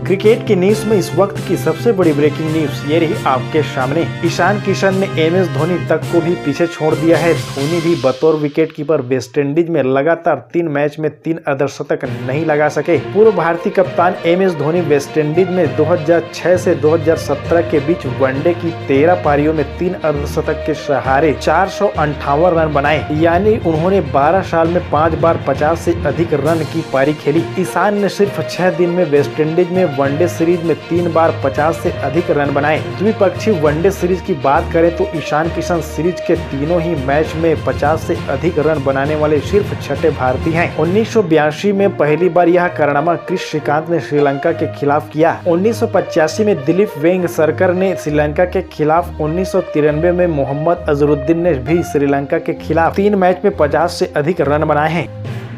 Cricket की news में इस वक्त की सबसे बड़ी ब्रेकिंग न्यूज ये रही आपके सामने। ईशान किशन ने MS धोनी तक को भी पीछे छोड़ दिया है। धोनी भी बतौर विकेटकीपर वेस्टइंडीज में लगातार 3 मैच में 3 अर्धशतक नहीं लगा सके। पूर्व भारतीय कप्तान MS धोनी वेस्टइंडीज में 2006 से 2017 के बीच वनडे की 13 पारियों में 3 अर्धशतक के सहारे 458 रन बनाए, यानी उन्होंने 12 साल में 5 बार 50 से अधिक रन की पारी खेली। ईशान ने सिर्फ 6 दिन में वेस्टइंडीज में वनडे सीरीज में 3 बार 50 से अधिक रन बनाए। द्विपक्षीय वनडे सीरीज की बात करें तो ईशान किशन सीरीज के तीनों ही मैच में 50 से अधिक रन बनाने वाले सिर्फ 6ठे भारतीय हैं। 1982 में पहली बार यह कारनामा क्रिस श्रीकांत ने श्रीलंका के खिलाफ किया। 1985 में दिलीप वेंगसरकर ने श्रीलंका के खिलाफ, 1993 में मोहम्मद अजहरुद्दीन ने भी श्रीलंका के खिलाफ 3 मैच में 50 से अधिक रन बनाए हैं।